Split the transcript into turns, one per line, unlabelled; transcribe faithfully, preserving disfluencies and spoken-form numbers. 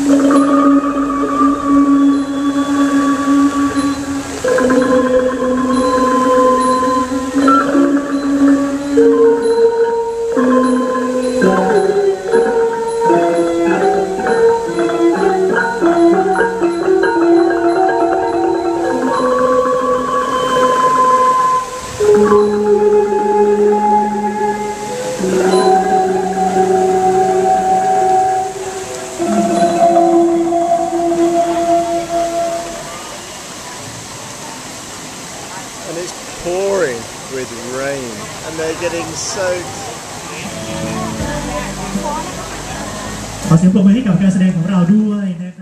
And it's pouring with rain and they're getting soaked.
ขอเสียงปรบมือให้กับการแสดงของเราด้วยนะครับ